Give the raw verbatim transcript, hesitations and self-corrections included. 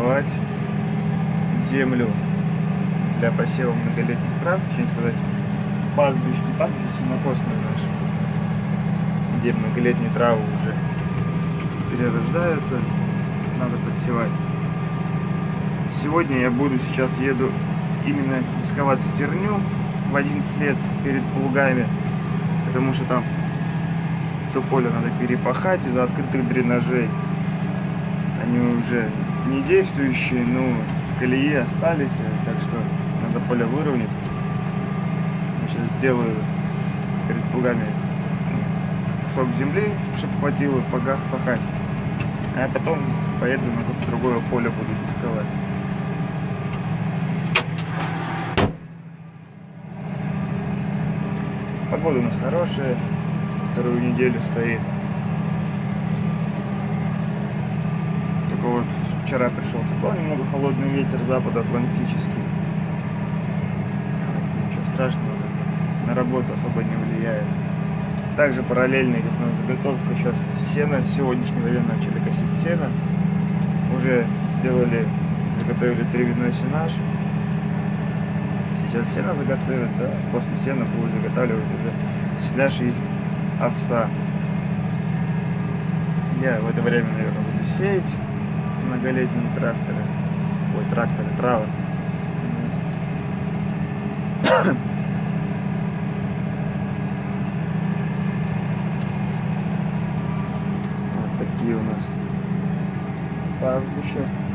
дисковать землю для посева многолетних трав, точнее сказать, пастбищ, не пастбище, сенокосные наши, где многолетние травы уже перерождаются, надо подсевать. Сегодня я буду, сейчас еду именно дисковать стерню в одиннадцать лет перед плугами, потому что там то поле надо перепахать из-за открытых дренажей. Они уже не действующие, но колеи остались, так что надо поле выровнять. Я сейчас сделаю перед плугами кусок земли, чтобы хватило пахать, а потом поеду на какое-то другое поле, буду дисковать. Погода у нас хорошая, вторую неделю стоит. Только вот вчера пришел циклон, немного холодный ветер западоатлантический. Ничего страшного, на работу особо не влияет. Также параллельно идет у нас заготовка сейчас сена. С сегодняшнего дня начали косить сено. Уже сделали, заготовили травяной сенаж. Сейчас сено заготовят, да? После сена будут заготавливать уже сенаж из овса. Я в это время, наверное, буду сеять многолетние тракторы. Ой, тракторы, травы. Вот такие у нас пастбища.